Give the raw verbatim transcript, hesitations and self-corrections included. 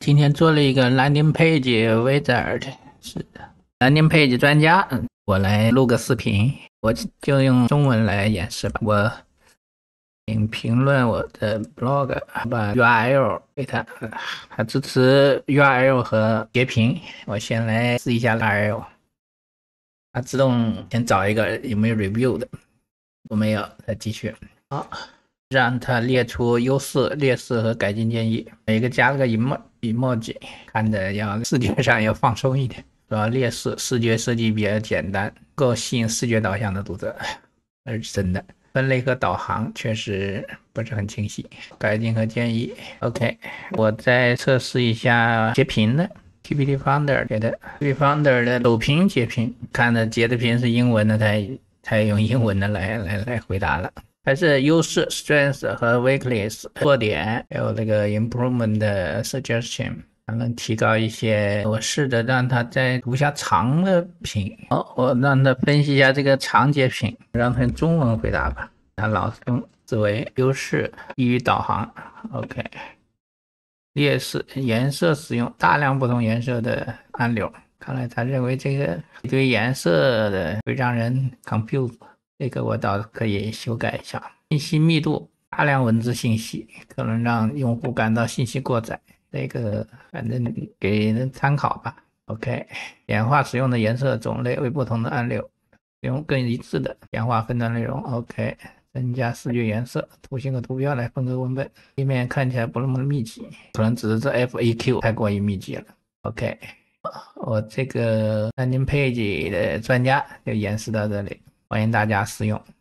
今天做了一个 landing page wizard， 是 landing page 专家。嗯，我来录个视频，我就用中文来演示吧。我请评论我的 blog， 把 U R L 给它，它支持 U R L 和截屏。我先来试一下 U R L， 它自动先找一个有没有 review 的，如果没有，再继续。好。让它列出优势、劣势和改进建议，每个加了个 emo emoji， 看着要视觉上要放松一点。主要劣势，视觉设计比较简单，够吸引视觉导向的读者，那是真的。分类和导航确实不是很清晰。改进和建议 ，OK， 我再测试一下截屏的 P P T Founder 给的 P P T Founder 的首屏截屏，看着截的屏是英文的，它它用英文的来来来回答了。还是优势 strengths 和 weakness 弱点，还有那个 improvement 的 suggestion， 能提高一些。我试着让他再读一下长的屏，好，我让他分析一下这个长截屏，让他用中文回答吧。他老是用思维优势易于导航 ，OK。劣势颜色使用大量不同颜色的按钮，看来他认为这个一堆颜色的会让人 confuse。这个我倒可以修改一下。信息密度，大量文字信息可能让用户感到信息过载，这个反正给人参考吧。OK， 简化使用的颜色种类为不同的按钮，用更一致的简化分段内容。OK， 增加视觉颜色、图形和图标来分割文本，页面看起来不那么密集，可能只是这 F A Q 太过于密集了。OK， 我这个 landing page 的专家就演示到这里。欢迎大家使用。